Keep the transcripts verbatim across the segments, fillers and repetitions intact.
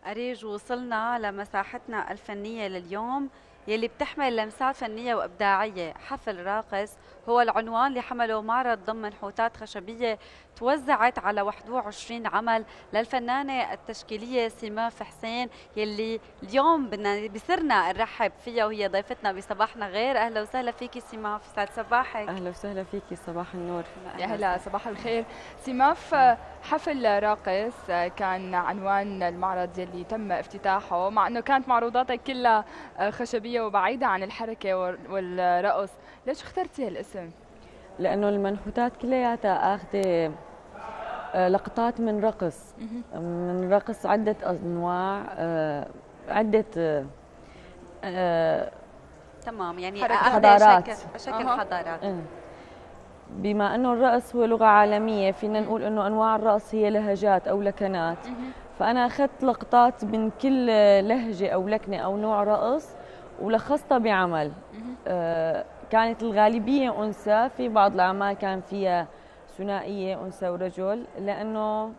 أريج وصلنا لمساحتنا الفنية لليوم يلي بتحمل لمسات فنية وإبداعية. حفل راقص هو العنوان اللي حمله معرض ضمن منحوتات خشبية توزعت على واحد وعشرين عمل للفنانة التشكيلية سماف حسين، يلي اليوم بدنا بصرنا نرحب فيها وهي ضيفتنا بصباحنا غير. أهلا وسهلا فيكي سماف، يسعد صباحك. اهلا وسهلا فيكي، صباح النور. يا هلا، صباح الخير سماف. حفل راقص كان عنوان المعرض يلي تم افتتاحه، مع انه كانت معروضاتك كلها خشبيه وبعيده عن الحركه والرقص، ليش اخترتي هالاسم؟ لانه المنحوتات كلياتها اخذه آه، لقطات من رقص، من رقص عده انواع، آه، عده آه، آه، تمام، يعني حضارات، شكل, شكل حضارات. بما انه الرقص هو لغه عالميه، فينا نقول انه انواع الرقص هي لهجات او لكنات. فانا اخذت لقطات من كل لهجه او لكنه او نوع رقص ولخصتها بعمل. آه كانت الغالبيه انثى، في بعض الاعمال كان فيها ثنائيه انثى ورجل، لانه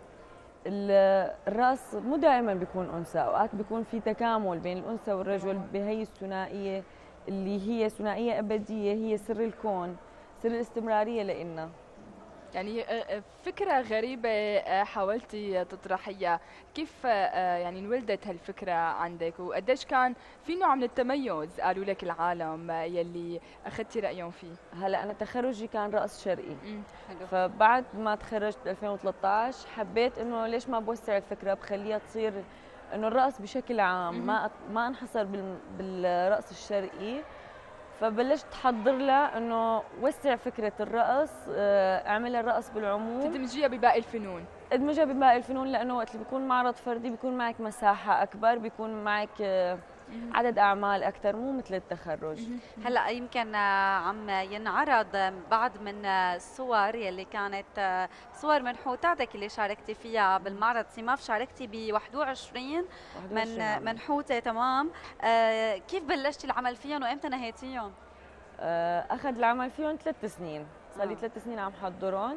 الرقص مو دائما بيكون انثى، اوقات بيكون في تكامل بين الانثى والرجل بهي الثنائيه اللي هي ثنائيه ابديه، هي سر الكون، سر الاستمراريه لإلنا. يعني فكرة غريبة حاولتي تطرحيها، كيف يعني انولدت هالفكرة عندك، وقديش كان في نوع من التميز قالوا لك العالم يلي أخذتي رأيهم فيه؟ هلا أنا تخرجي كان رقص شرقي، فبعد ما تخرجت ب ألفين وثلاثة عشر حبيت إنه ليش ما بوسع الفكرة، بخليها تصير إنه الرقص بشكل عام، ما ما انحصر بالرقص الشرقي. فبلشت احضر لها انه وسع فكره الرقص، اعمل الرقص بالعموم، تدمجيها بباقي الفنون. ادمجها بباقي الفنون، لانه وقت اللي بيكون معرض فردي بيكون معك مساحه اكبر، بيكون معك عدد اعمال اكثر، مو مثل التخرج. هلا يمكن عم ينعرض بعض من الصور يلي كانت صور منحوتاتك اللي شاركتي فيها بالمعرض. سماف شاركتي ب واحد وعشرين من منحوته، تمام. آه كيف بلشتي العمل فيهم وامتى نهيتيهم؟ آه اخذ العمل فيهم ثلاث سنين، صار لي ثلاث سنين عم حضرهم.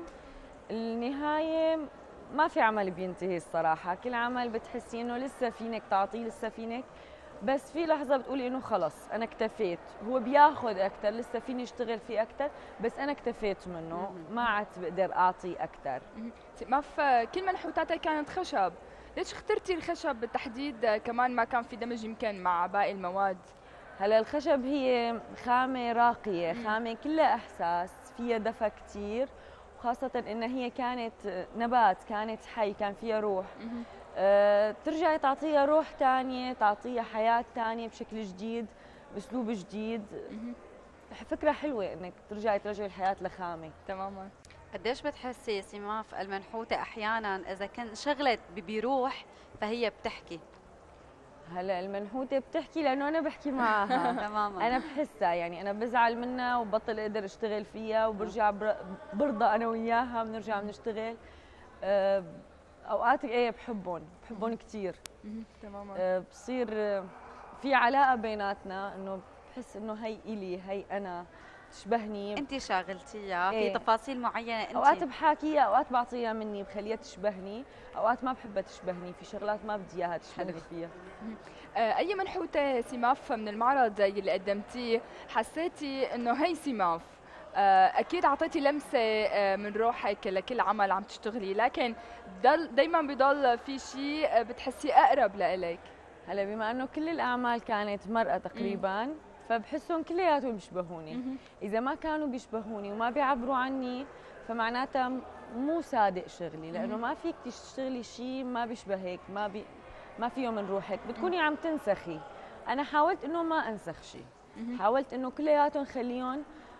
النهايه ما في عمل بينتهي الصراحه، كل عمل بتحسي انه لسه فينك تعطيه، لسه فينك، بس في لحظه بتقولي انه خلص انا اكتفيت. هو بياخذ اكثر، لسه فيني اشتغل فيه اكثر، بس انا اكتفيت منه، ما عاد بقدر اعطي اكثر. ما في كل منحوتاتك كانت خشب، ليش اخترتي الخشب بالتحديد؟ كمان ما كان في دمج يمكن مع باقي المواد؟ هلا الخشب هي خامه راقيه، خامه كلها احساس، فيها دفى كثير، وخاصه انها هي كانت نبات، كانت حي، كان فيها روح. أه ترجعي تعطيها روح ثانيه، تعطيها حياه ثانيه بشكل جديد، باسلوب جديد. فكره حلوه انك ترجعي ترجعي الحياه لخامه. تماما. قديش بتحسي سماف المنحوته احيانا اذا كان شغلت بروح فهي بتحكي؟ هلا المنحوته بتحكي لانه انا بحكي معها. تماما، انا بحسها، يعني انا بزعل منها وبطل اقدر اشتغل فيها، وبرجع برضى انا وياها بنرجع بنشتغل. أه اوقات ايه بحبهم بحبهم كثير. تماما. أه بصير في علاقه بيناتنا، انه بحس انه هي الي، هي انا، تشبهني. انت شاغلتيها إيه. في تفاصيل معينه، انت اوقات بحاكيها، اوقات بعطيها مني بخليها تشبهني، اوقات ما بحبها تشبهني، في شغلات ما بدي اياها تشبهني فيها. اي منحوته سماف من المعرض اللي قدمتيه حسيتي انه هي سماف؟ اكيد اعطيتي لمسه من روحك لكل عمل عم تشتغلي، لكن ضل دائما بضل في شيء بتحسيه اقرب لإلك. هلا بما انه كل الاعمال كانت مرأة تقريبا، مم. فبحسهم كلياتهم بيشبهوني. مم. اذا ما كانوا بيشبهوني وما بيعبروا عني، فمعناتها مو صادق شغلي، لانه ما فيك تشتغلي شيء ما بيشبهك، ما بي ما فيه من روحك، بتكوني عم تنسخي. انا حاولت انه ما انسخ شيء، حاولت انه كلياتهم خليهم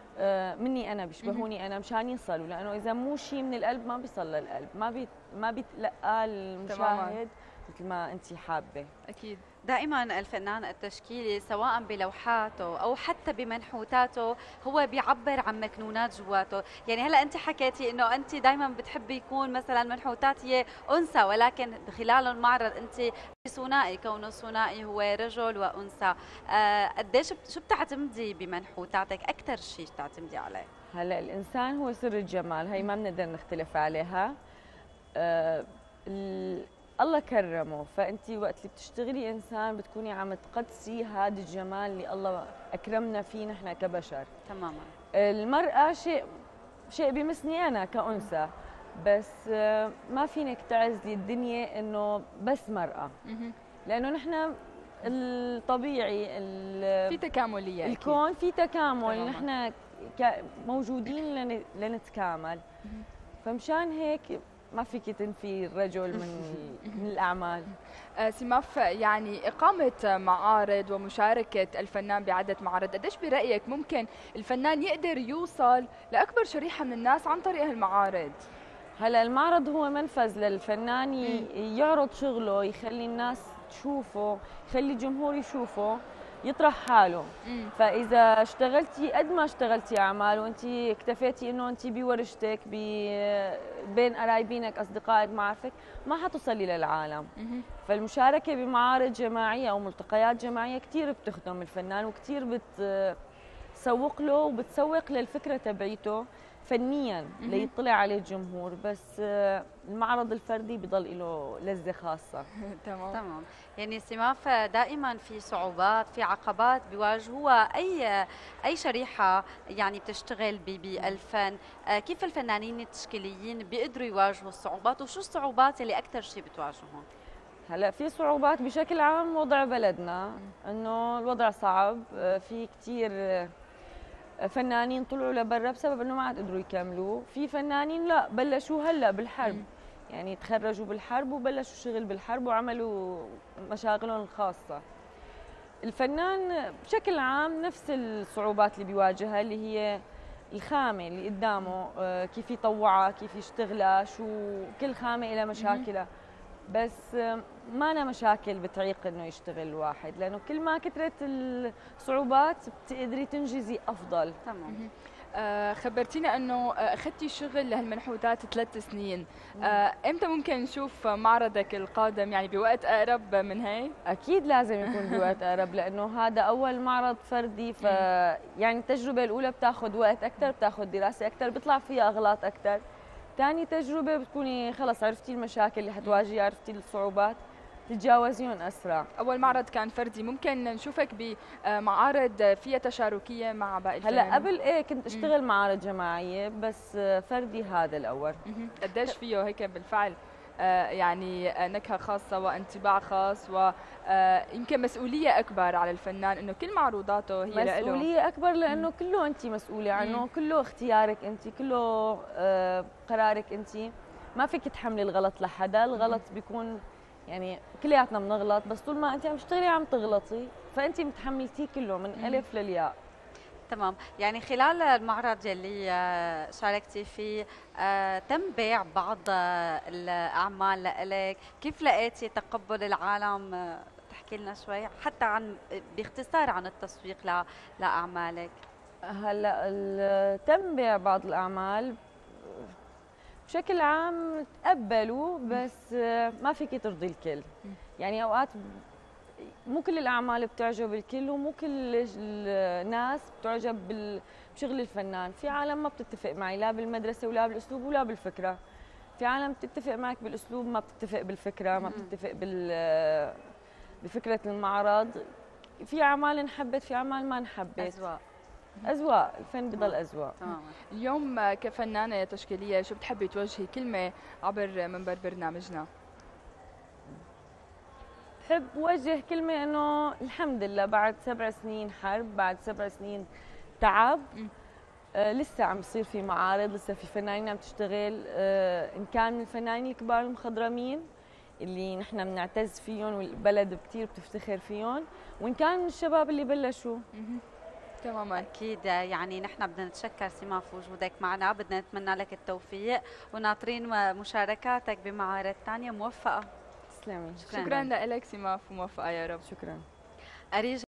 مني انا، بيشبهوني انا مشان يصلوا، لانه اذا مو شيء من القلب ما بيصل للقلب، ما بي ما بيتلقى المشاهد مثل ما انت حابه. اكيد. دائما الفنان التشكيلي سواء بلوحاته او حتى بمنحوتاته هو بيعبر عن مكنونات جواته. يعني هلا انت حكيتي انه انت دائما بتحبي يكون مثلا منحوتات هي انثى، ولكن خلال المعرض انت ثنائي، كونه ثنائي هو رجل وانثى. آه قديش شو بتعتمدي بمنحوتاتك؟ اكثر شيء بتعتمدي عليه؟ هلا الانسان هو سر الجمال، هي ما بنقدر نختلف عليها. آه الله كرمه، فانت وقت اللي بتشتغلي انسان بتكوني عم تقدسي هذا الجمال اللي الله اكرمنا فيه نحن كبشر. تماما. المرأة شيء شيء بيمسني انا كأنثى، بس آه، ما فينك تعزلي الدنيا انه بس مرأة، لانه نحن الطبيعي في تكامليه الكون في تكامل، تماماً. نحن موجودين لن- لنتكامل، فمشان هيك ما فيك تنفي الرجل من من الاعمال. آه، سماف، يعني إقامة معارض ومشاركة الفنان بعدة معارض، قديش برأيك ممكن الفنان يقدر يوصل لأكبر شريحة من الناس عن طريق المعارض؟ هلا المعرض هو منفذ للفنان ي- يعرض شغله، يخلي الناس تشوفه، يخلي الجمهور يشوفه، يطرح حاله. مم. فاذا اشتغلتي قد ما اشتغلتي اعمال وانت اكتفيتي انه انت بورشتك بي- بين قرايبينك اصدقائك معارفك، ما حتصلي للعالم. مهم. فالمشاركه بمعارض جماعيه او ملتقيات جماعيه كثير بتخدم الفنان، وكثير بتسوق له وبتسوق للفكره تبعيته فنيا مهم. ليطلع عليه الجمهور. بس آه، المعرض الفردي بضل له لذه خاصه. تمام. تمام. يعني سماف، دائما في صعوبات، في عقبات بيواجهوها اي اي شريحه يعني بتشتغل ب- بالفن. آه، كيف الفنانين التشكيليين بيقدروا يواجهوا الصعوبات، وشو الصعوبات اللي اكثر شيء بتواجههم؟ هلا في صعوبات بشكل عام، وضع بلدنا انه الوضع صعب، آه، في كثير آه، فنانين طلعوا لبرا بسبب انه ما عاد قدروا يكملوا، في فنانين لا بلشوا هلا بالحرب، مم. يعني تخرجوا بالحرب وبلشوا شغل بالحرب وعملوا مشاغلهم الخاصة. الفنان بشكل عام نفس الصعوبات اللي بيواجهها، اللي هي الخامة اللي قدامه، آه، كيف يطوعها، كيف يشتغلها، شو كل خامة لها مشاكلها. بس آه، ما أنا مشاكل بتعيق انه يشتغل الواحد، لانه كل ما كثرت الصعوبات بتقدري تنجزي افضل. تمام. آه، خبرتينا انه آه، اخذتي شغل لهالمنحوتات ثلاث سنين، آه، امتى ممكن نشوف معرضك القادم، يعني بوقت اقرب من هيك؟ اكيد لازم يكون بوقت اقرب، لانه هذا اول معرض فردي، ف يعني التجربه الاولى بتاخذ وقت اكثر، بتاخذ دراسه اكثر، بيطلع فيها اغلاط اكثر. ثاني تجربه بتكوني خلص عرفتي المشاكل اللي حتواجهيها، عرفتي الصعوبات، تتجاوزيهم اسرع. اول معرض كان فردي، ممكن نشوفك بمعارض فيها تشاركيه مع باقي الفنانين؟ هلا قبل ايه كنت اشتغل معارض جماعيه، بس فردي هذا الاول. مهم. قديش فيه هيك بالفعل آه، يعني آه، نكهه خاصه وانطباع خاص، ويمكن مسؤوليه اكبر على الفنان انه كل معروضاته هي له. مسؤوليه اكبر، لانه كله انت مسؤوله عنه، مم. كله اختيارك انت، كله آه، قرارك انت، ما فيك تحملي الغلط لحدا. الغلط بيكون يعني كلياتنا بنغلط، بس طول ما انت عم تشتغلي عم تغلطي، فانت متحملتيه كله من مم. الف للياء. تمام. يعني خلال المعرض يلي آه، شاركتي فيه، آه، تم بيع بعض آه، الأعمال لإلك، كيف لقيتي تقبل العالم؟ آه، تحكي لنا شوي حتى عن باختصار عن التسويق ل- لأعمالك. هلا ال- تم بيع بعض الاعمال بشكل عام، تقبلوا، بس آه، ما فيك ترضي الكل. يعني اوقات مو كل الاعمال بتعجب الكل، ومو كل الناس بتعجب بال- بشغل الفنان. في عالم ما بتتفق معي لا بالمدرسه ولا بالاسلوب ولا بالفكره، في عالم بتتفق معك بالاسلوب ما بتتفق بالفكره، ما بتتفق بال بفكره المعرض. في اعمال انحبت، في اعمال ما انحبت. أذواق. اذواق، الفن بضل اذواق. تماما. اليوم آه، كفنانه تشكيليه، شو بتحبي توجهي كلمه عبر منبر برنامجنا؟ بحب وجه كلمة إنه الحمد لله بعد سبع سنين حرب، بعد سبع سنين تعب، مم. آه لسه عم بصير في معارض، لسه في فنانين عم تشتغل، آه إن كان من الفنانين الكبار المخضرمين اللي نحن بنعتز فيهم والبلد كثير بتفتخر فيهم، وإن كان من الشباب اللي بلشوا. مهم. تماما. أكيد. يعني نحن بدنا نتشكر سما في وجودك معنا، بدنا نتمنى لك التوفيق، وناطرين مشاركاتك بمعارض ثانية موفقة. تسلمي. شكرا لك سماف، وموفقه يا رب. شكرا. أريج